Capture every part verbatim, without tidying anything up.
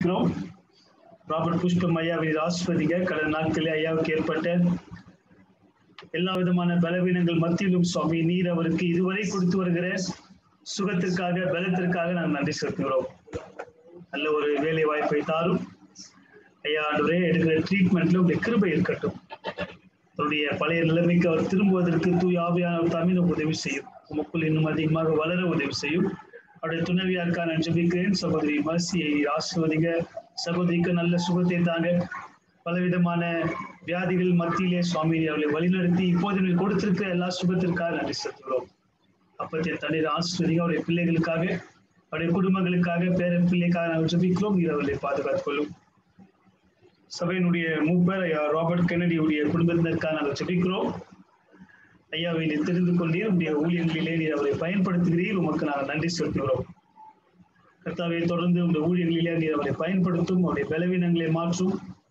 ஜெபிக்கிறோம். ராபர்ட் புஷ்பம் ஐயாவை ஆஸ்வதிக்க கடந்த நாட்களில் ஐயாவுக்கு ஏற்பட்ட எல்லா விதமான பலவீனங்கள் மத்தியிலும் சுவாமி நீர் அவருக்கு இதுவரை கொடுத்து வருகிற சுகத்திற்காக பலத்திற்காக நாம் நன்றி செலுத்துகிறோம். நல்ல ஒரு வேலை வாய்ப்பை தாரும் ஐயா. ஆண்டவரே, எடுக்கிற ட்ரீட்மெண்ட்ல உடைய கிருபை இருக்கட்டும். அவருடைய பழைய நிலைமைக்கு அவர் திரும்புவதற்கு தூய் ஆவியானவர் தாமே உதவி செய்யும். உமக்குள் இன்னும் அதிகமாக வளர உதவி செய்யும். அவருடைய துணைவியாருக்கா நான் ஜெபிக்கிறேன். சகோதரி மர்சியை ஆசீர்வதிங்க. சகோதரிக்கு நல்ல சுகத்தை தாங்க. பலவிதமான வியாதிகள் மத்தியிலே சுவாமி அவர்களை வழிநடத்தி இப்போது கொடுத்திருக்கிற எல்லா சுகத்திற்காக நன்றி செலுத்துகிறோம். அப்பத்தை தண்ணீர் ஆசீர்வதிங்க. அவருடைய பிள்ளைகளுக்காக, அவருடைய குடும்பங்களுக்காக, பேர பிள்ளைக்காக நாங்கள் ஜெபிக்கிறோம். நீர் அவர்களை பாதுகாத்துக் கொள்ளும். சபையினுடைய மூப்பர் ஐயா ராபர்ட் கென்னடியுடைய குடும்பத்தினருக்காக நாங்கள் ஜெபிக்கிறோம். ஐயாவை நீர் தெரிந்து கொண்டீர். உடைய ஊழியர்களிலே நீர் அவரை பயன்படுத்துகிறீர். உமக்கு நாங்கள் நன்றி செலுத்துகிறோம். கர்த்தாவை தொடர்ந்து உடைய ஊழியர்களிலே நீர் அவரை பயன்படுத்தும். அவருடைய பலவீனங்களை மாற்றும்.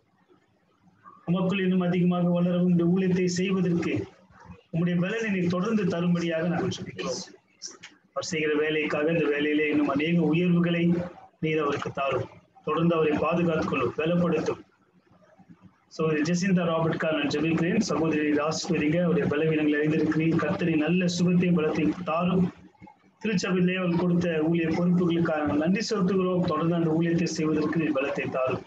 உமக்குள் இன்னும் அதிகமாக வளரவும் இந்த ஊழியத்தை செய்வதற்கு உம்முடைய பலனை நீர் தொடர்ந்து தரும்படியாக நாங்கள் ஜெபிக்கிறோம். அவர் செய்கிற வேலைக்காக இந்த வேலையிலே இன்னும் அநேக உயர்வுகளை நீர் அவருக்கு தாரும். தொடர்ந்து அவரை பாதுகாத்துக் கொள்ளும், பலப்படுத்தும். சகோதரி ஜெசிந்தா ராபர்ட்காக நான் ஜெபிக்கிறேன். சகோதரி ஆசீர்வதிங்க. அவருடைய பலவீனங்களை அறிந்திருக்கிறீர். கர்த்தரை நல்ல சுகத்தையும் பலத்தையும் தாரும். திருச்சபையிலே அவர் கொடுத்த ஊழிய பொறுப்புகளுக்காக நன்றி செலுத்துகிறோம். தொடர்ந்து அந்த ஊழியத்தை செய்வதற்கு நீர் பலத்தை தாரும்.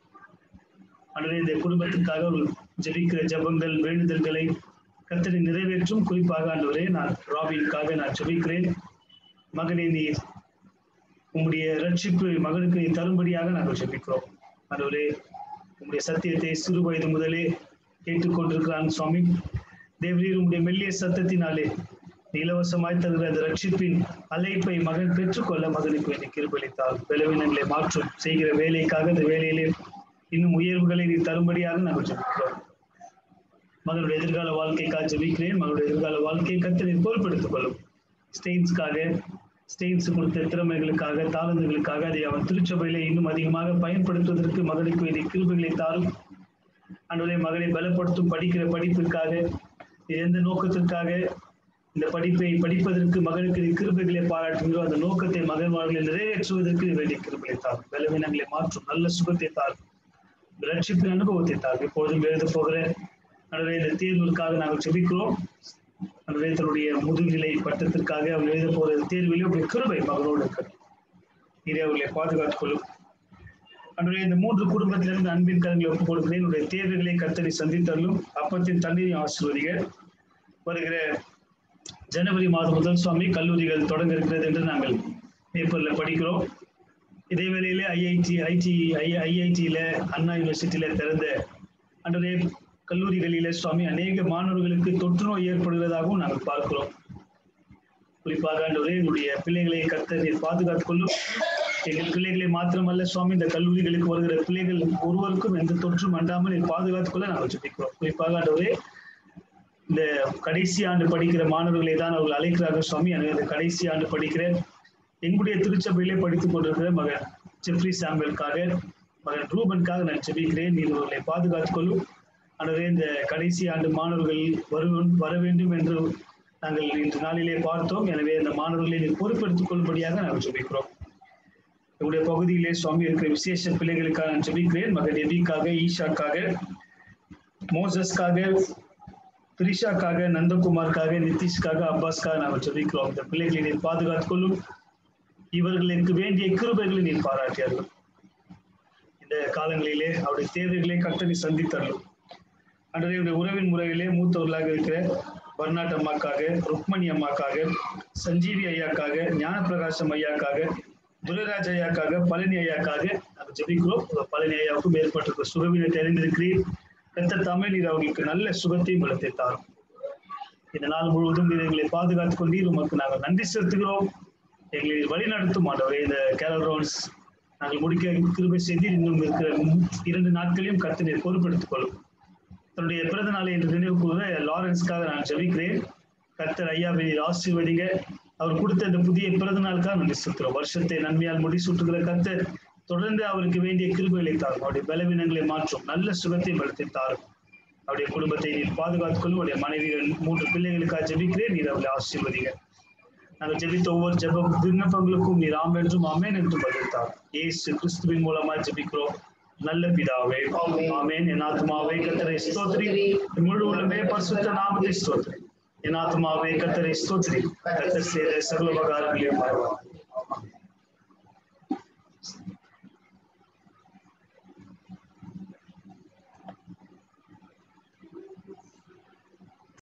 ஆண்டவரே, இந்த குடும்பத்திற்காக ஜெபிக்கிற ஜெபங்கள், வேண்டுதல்களை கர்த்தரை நிறைவேற்றும். குறிப்பாக ஆண்டவரே, நான் ராபினுக்காக நான் ஜெபிக்கிறேன். மகனை நீர் உம்முடைய ரட்சிப்பு மகனுக்கு நீ தரும்படியாக நாங்கள் ஜெபிக்கிறோம். ஆண்டவரே, உம்முடைய சத்தியத்தை சிறு வயது முதலே கேட்டுக்கொண்டிருக்கிறான் சுவாமி. தேவரீர் உம்முடைய மெல்லிய சத்தத்தினாலே இலவசமாய் தருகிற அந்த ரட்சிப்பின் அழைப்பை மகன் பெற்றுக்கொள்ள மகனுக்கு வேண்டிய கிருபைத்தால் பலவீனங்களை மாற்றும். செய்கிற வேலைக்காக இந்த வேலையிலே இன்னும் உயர்வுகளை நீ தரும்படியாக நாங்கள் ஜெபிக்கிறோம். மகனுடைய எதிர்கால வாழ்க்கைக்காக ஜெபிக்கிறேன். மகனுடைய எதிர்கால வாழ்க்கையை கர்த்தரை பொறுப்பெடுத்துக் கொள்ளும். ஸ்டெயின்ஸ்க்காக, ஸ்டெயின்ஸ் கொடுத்த திறமைகளுக்காக, தாளந்துகளுக்காக அதை அவன் திருச்சபையில இன்னும் அதிகமாக பயன்படுத்துவதற்கு மகனுக்கு வேண்டிய கிருபைகளை தாரும். ஆண்டவரே, மகனை பலப்படுத்தும். படிக்கிற படிப்பிற்காக, எந்த நோக்கத்திற்காக இந்த படிப்பை படிப்பதற்கு மகனுக்கு கிருபைகளை பாராட்டுகிறோம், அந்த நோக்கத்தை மகன் வாழ்களை நிறைவேற்றுவதற்கு வேண்டிய கிருபைகளை தாரும். பலவீனங்களை மாற்றும். நல்ல சுகத்தை தாரும். ரட்சிப்பின் அனுபவத்தை தாரும். எப்பொழுதும் எழுத போகிற ஆண்டவரே, இந்த தேர்வுக்காக நாங்கள் ஜெபிக்கிறோம். ஆண்டவரே, தன்னுடைய முதுநிலை பட்டத்திற்காக அவர் எழுத போகிற தேர்விலே உடைய கிருபை மகனோடு இருக்கிறது. நீரே அவர்களை பாதுகாத்துக் கொள்ளும். ஆண்டவரே, இந்த மூன்று குடும்பத்திலிருந்து அன்பின் கரங்களை ஒப்புக் கொடுக்கிறேன். என்னுடைய தேர்வுகளை கர்த்தரை சந்தித்தள்ளும். அப்பத்தின் தண்ணீரையும் ஆசீர்வதிங்க. வருகிற ஜனவரி மாதம் முதல் சுவாமி கல்லூரிகள் தொடங்க இருக்கிறது என்று நாங்கள் பேப்பர்ல படிக்கிறோம். இதே வேளையிலே ஐஐடி ஐடி ஐஐடியில அண்ணா யூனிவர்சிட்டியில திறந்த ஆண்டவரே கல்லூரிகளிலே சுவாமி அநேக மாணவர்களுக்கு தொற்று நோய் ஏற்படுவதாகவும் நாங்கள் பார்க்கிறோம். குறிப்பாக ஆண்டவரே, எங்களுடைய பிள்ளைகளை கர்த்தர் நீர் பாதுகாத்துக் கொள்ளும். எங்கள் பிள்ளைகளை மாத்திரமல்ல சுவாமி, இந்த கல்லூரிகளுக்கு வருகிற பிள்ளைகள் ஒருவருக்கும் எந்த தொற்றும் அண்டாமல் நீர் பாதுகாத்துக் கொள்ள நாங்கள் ஜெபிக்கிறோம். குறிப்பாக ஆண்டவரே, இந்த கடைசி ஆண்டு படிக்கிற மாணவர்களை தான் அவர்கள் அழைக்கிறார்கள் சுவாமி. எனவே இந்த கடைசி ஆண்டு படிக்கிற எங்களுடைய திருச்சபையிலே படித்துக் கொண்டிருக்கிற மகன் ஜெஃப்ரி சாம்பலுக்காக, மகன் ரூபனுக்காக நான் ஜெபிக்கிறேன். நீர் அவர்களை பாதுகாத்துக் கொள்ளும். ஆகவே இந்த கடைசி ஆண்டு மாணவர்கள் வரு வர வேண்டும் என்று நாங்கள் இன்று நாளிலே பார்த்தோம். எனவே இந்த மாணவர்களை நீர் பொறுப்பெடுத்துக் கொள்ளும்படியாக நாங்கள் ஜெபிக்கிறோம். எங்களுடைய பகுதியிலே சுவாமி இருக்கிற விசேஷ பிள்ளைகளுக்காக நான் ஜெபிக்கிறேன். மகன் எபிக்காக, ஈஷாக்காக, மோசஸ்க்காக, திரிஷாக்காக, நந்தகுமாருக்காக, நிதிஷ்காக, அப்பாஸ்க்காக நாங்கள் ஜெபிக்கிறோம். இந்த பிள்ளைகளை நீர் பாதுகாத்துக் கொள்ளும். இவர்களுக்கு வேண்டிய கிருபைகளை நீர் பாராட்டியார்கள். இந்த காலங்களிலே அவருடைய தேவைகளை கர்த்தரை சந்தித்தார்கள். அன்றைய உறவின் முறையிலே மூத்தவர்களாக இருக்கிற பர்னாட் அம்மாக்காக, ருக்மணி அம்மாக்காக, சஞ்சீவி ஐயாக்காக, ஞான பிரகாசம் ஐயாக்காக, துரைராஜ் ஐயாக்காக, பழனி ஐயாக்காக நாங்கள் ஜெபிக்கிறோம். பழனி ஐயாவுக்கும் ஏற்பட்டிருக்கிற சுகவீனத்தை அறிந்திருக்கிறீர். கர்த்தர் தாமே நீர் அவர்களுக்கு நல்ல சுகத்தையும் பலத்தை தாரும். இந்த நாள் முழுவதும் எங்களை பாதுகாத்துக் கொண்டீர். உமக்கு நாங்கள் நன்றி செலுத்துகிறோம். எங்களை வழி நடத்தும் ஆண்டவரே. இந்த கேரல் ரவுண்ட்ஸ் நாங்கள் முடிக்க கிருபை செய்து இன்னும் இருக்கிற இரண்டு நாட்களையும் கர்த்தர் பொறுப்பெடுத்துக் கொள்ளும். தன்னுடைய பிறந்த நாளை என்று நினைவு கூற லாரன்ஸ்க்காக நான் ஜெபிக்கிறேன். கர்த்தர் ஐயாவை ஆசீர்வதிங்க. அவர் கொடுத்த இந்த புதிய பிறந்த நாளுக்காக நன்றி செலுத்துகிறோம். வருஷத்தை நன்மையால் முடிசூட்டுகிற கர்த்தர் தொடர்ந்து அவருக்கு வேண்டிய கிருபைகளை தாரும். அவருடைய பலவீனங்களை மாற்றும். நல்ல சுகத்தை பலத்தை தாரும். அவருடைய குடும்பத்தை நீர் பாதுகாத்துக் கொள்ளும். அவருடைய மனைவி மூன்று பிள்ளைகளுக்காக ஜெபிக்கிறேன். நீர் அவர்களை ஆசீர்வதிங்க. நாங்கள் ஜெபித்த ஒவ்வொரு ஜெப விண்ணப்பங்களுக்கும் நீர் ஆம் என்றும் ஆமென் என்றும் பதித்தார். இயேசு கிறிஸ்துவின் மூலமாய் ஜெபிக்கிறோம் நல்ல பிதாவே, ஆமென். என் ஆத்துமாவே கர்த்தரை ஸ்தோத்திரி, முழு உள்ளமே பரிசுத்த நாமத்தை ஸ்தோத்திரி. என் ஆத்துமாவே கர்த்தரை ஸ்தோத்திரி, கர்த்தர் செய்த சகல உபகாரங்களையும் மறவாதே.